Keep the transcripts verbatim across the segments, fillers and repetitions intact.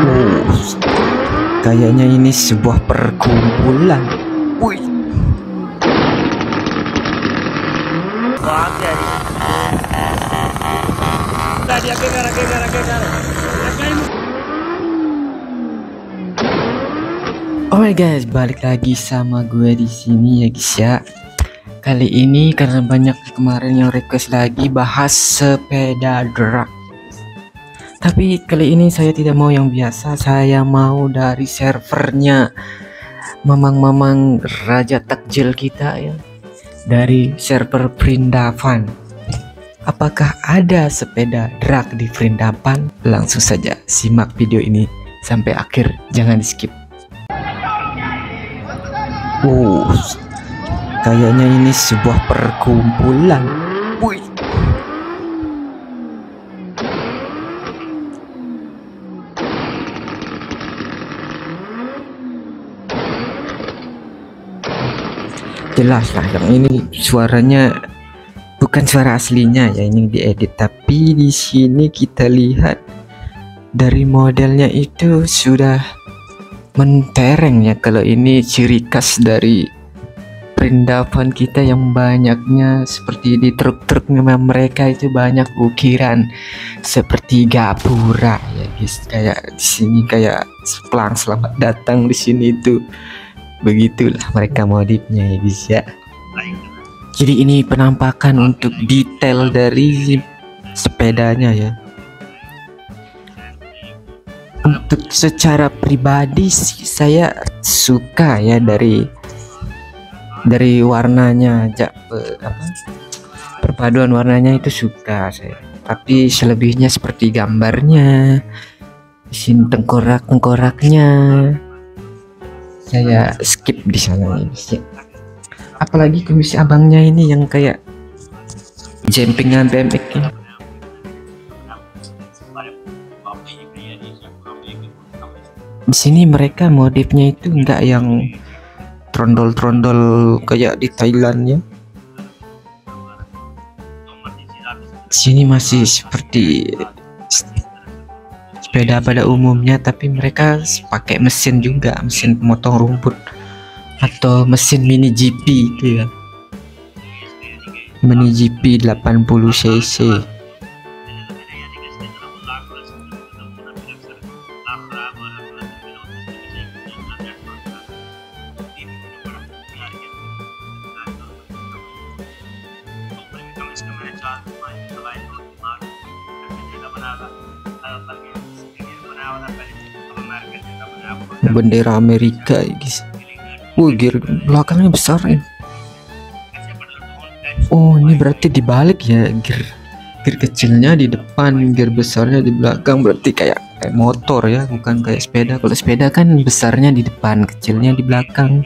Oh, kayaknya ini sebuah perkumpulan. Wih. Alright guys, balik lagi sama gue di sini ya guys ya. Kali ini karena banyak kemarin yang request lagi bahas sepeda drag. Tapi kali ini saya tidak mau yang biasa, saya mau dari servernya mamang-mamang raja takjil kita ya. Dari server Vrindavan. Apakah ada sepeda drag di Vrindavan? Langsung saja simak video ini sampai akhir, jangan di skip. Oh, kayaknya ini sebuah perkumpulan. Wih. Jelas lah yang ini suaranya bukan suara aslinya ya, ini diedit. Tapi di sini kita lihat dari modelnya itu sudah mentereng ya. Kalau ini ciri khas dari Vrindavan kita yang banyaknya seperti di truk-truk memang mereka itu banyak ukiran seperti gapura ya guys. Kayak di sini kayak pelang selamat datang di sini itu. Begitulah mereka modifnya ya guys ya. Jadi ini penampakan untuk detail dari sepedanya ya. Untuk secara pribadi sih saya suka ya dari dari warnanya aja, apa, perpaduan warnanya itu suka saya. Tapi selebihnya seperti gambarnya, di sini tengkorak-tengkoraknya saya skip di sana ini sih. Apalagi komisi abangnya ini yang kayak jumpingan B M X ini. Di sini mereka modifnya itu enggak yang trondol-trondol kayak di Thailand ya. Di sini masih seperti sepeda pada umumnya, tapi mereka pakai mesin juga, mesin pemotong rumput atau mesin mini G P itu ya. Mini G P delapan puluh cc. Bendera Amerika guys. Wah, gear belakangnya besar ya. Oh, ini berarti dibalik ya, gear gear kecilnya di depan, gear besarnya di belakang. Berarti kayak kayak motor ya, bukan kayak sepeda. Kalau sepeda kan besarnya di depan, kecilnya di belakang.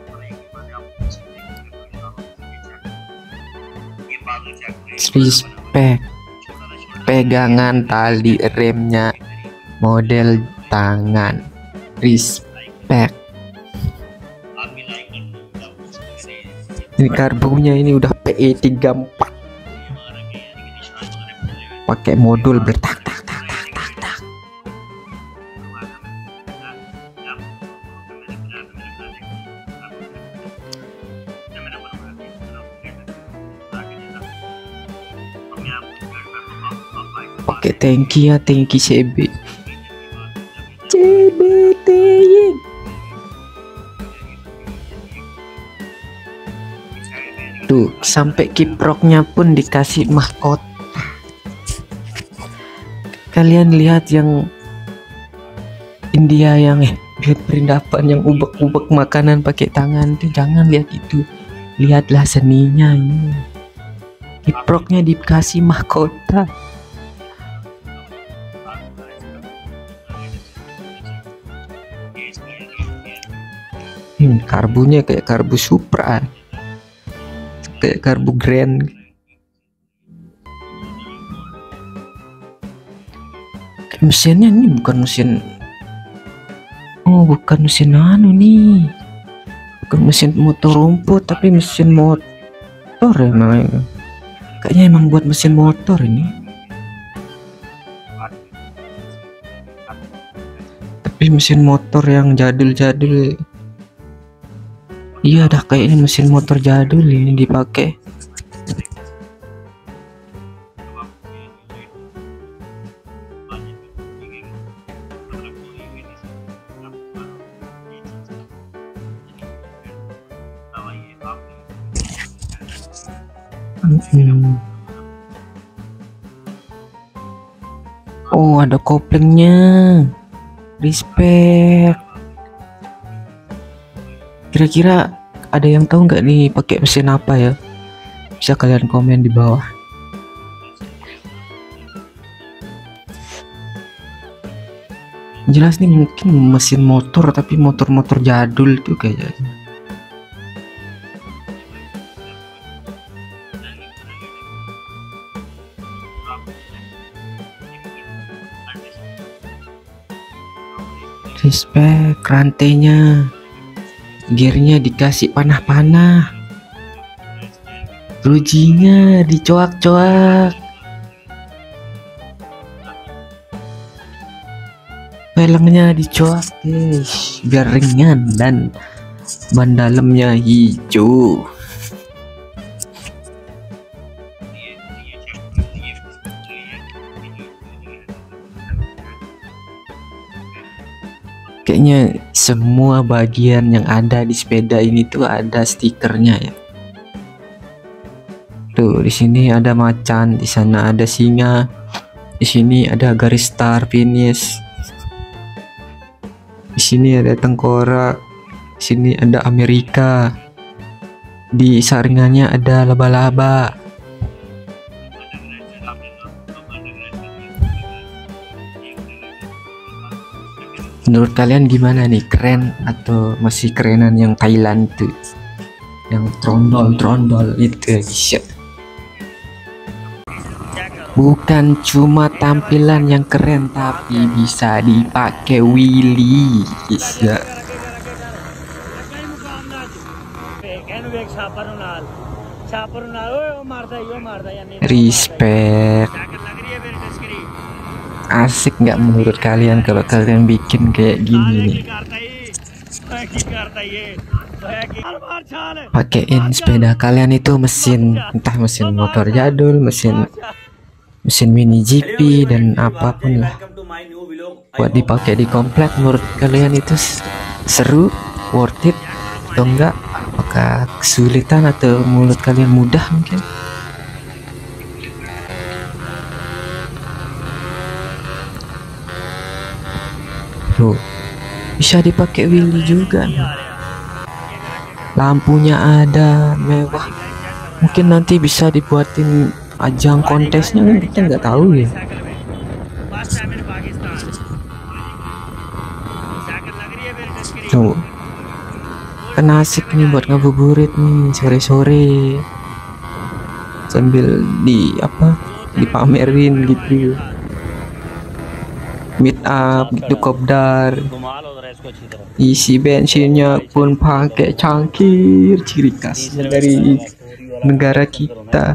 Respect. Pegangan tali remnya model tangan. Respect. Ini karbunya ini udah P E tiga puluh empat. Pakai modul bertak tak tak tak tak tak. Oke, thank you ya, thank you C B. C B T Y. Tuh, sampai kiproknya pun dikasih mahkota. Kalian lihat yang India yang eh lihat Vrindavan yang ubek-ubek makanan pakai tangan tuh, jangan lihat itu. Lihatlah seninya ini. Kiproknya dikasih mahkota. Hmm, karbunya kayak karbu Supra, kayak karbu Grand. Mesinnya ini bukan mesin, oh bukan mesin anu nih, bukan mesin motor rumput, tapi mesin motor ya namanya. Kayaknya emang buat mesin motor ini. tapi mesin motor yang jadul-jadul. Iya, dah kayak ini mesin motor jadul ini dipakai. Hmm. Oh, ada koplingnya. Respect. Kira-kira ada yang tahu nggak nih pakai mesin apa ya? Bisa kalian komen di bawah. Jelas nih mungkin mesin motor, tapi motor-motor jadul tuh kayaknya. Respect, rantainya, gearnya dikasih panah-panah, rujinya dicoak-coak, pelengnya dicoak guys biar ringan dan ban dalamnya hijau. Kayaknya semua bagian yang ada di sepeda ini tuh ada stikernya ya. Tuh di sini ada macan, di sana ada singa, di sini ada garis star finish, di sini ada tengkorak, di sini ada Amerika, di saringannya ada laba-laba. Menurut kalian gimana nih, keren atau masih kerenan yang Thailand tuh, yang trondol-trondol itu guys? Bukan cuma tampilan yang keren, tapi bisa dipakai wheelie guys ya. Respect. Asik nggak menurut kalian kalau kalian bikin kayak gini nih? Pakein sepeda kalian itu mesin, entah mesin motor jadul, mesin mesin mini G P dan apapun lah, buat dipakai di komplek. Menurut kalian itu seru, worth it atau enggak? Apakah kesulitan atau menurut kalian mudah mungkin? Tuh, bisa dipakai wheelie juga nih. Lampunya ada, mewah. Mungkin nanti bisa dibuatin ajang kontesnya kan, kita nggak tahu ya. Tuh, kan asik nih buat ngabuburit nih sore-sore sambil di apa dipamerin gitu, meet up gitu, kopdar. Isi bensinnya pun pakai cangkir, ciri khasnya dari negara kita,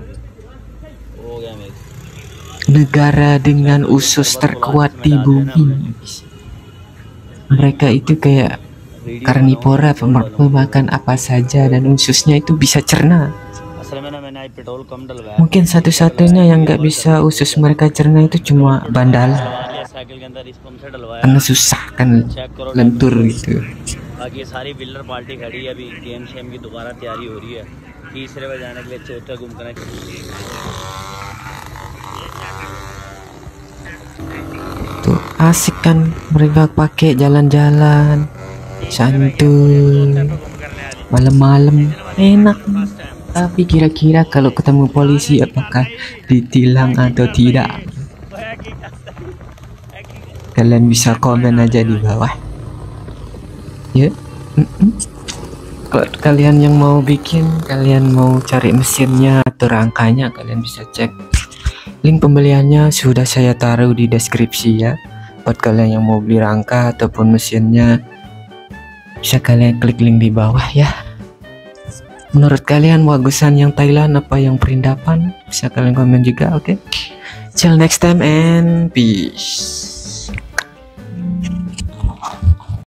negara dengan usus terkuat di bumi. Mereka itu kayak karnivora, pemakan apa saja dan ususnya itu bisa cerna. Mungkin satu-satunya yang nggak bisa usus mereka cerna itu cuma bandala, karena susah kan, lentur gitu. Tuh asik kan mereka pakai jalan-jalan santuy malam-malam, enak. Tapi kira-kira kalau ketemu polisi apakah ditilang atau tidak? Kalian bisa komen aja di bawah ya. Kalau kalian yang mau bikin, kalian mau cari mesinnya atau rangkanya, kalian bisa cek link pembeliannya sudah saya taruh di deskripsi ya. Buat kalian yang mau beli rangka ataupun mesinnya, bisa kalian klik link di bawah ya. Menurut kalian bagusan yang Thailand apa yang perindapan? Bisa kalian komen juga, oke? Okay? Till next time and peace.